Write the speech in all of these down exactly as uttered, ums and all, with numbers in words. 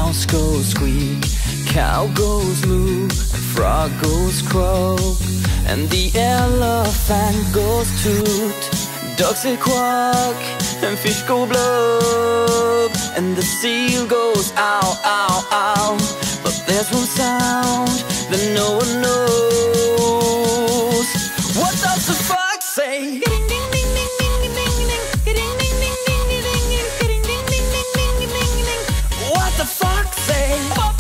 mouse goes squeak, cow goes moo, and frog goes croak, and the elephant goes toot. Ducks say quack, and fish go blub, and the seal goes ow, ow, ow. But there's one sound that no one knows. What does the fox say? What the fox say? What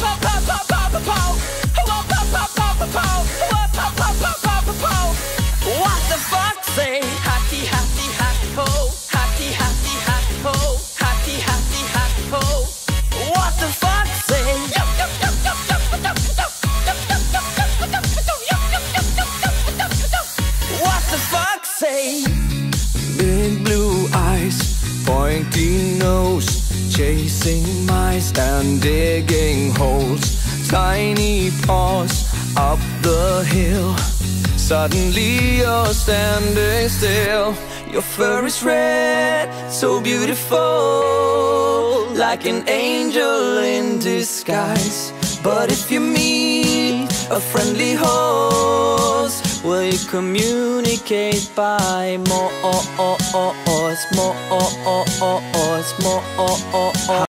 the fox say? Hatty, hatty, hatty ho, hatty, hatty, hatty ho, hatty, hatty, hatty ho. What the fox say? What the fox say? Big blue eyes, pointy nose, chasing mice and digging holes. Tiny paws up the hill. Suddenly you're standing still. Your fur is red, so beautiful, like an angel in disguise. But if you meet a friendly horse, will you communicate by more, more, more, more?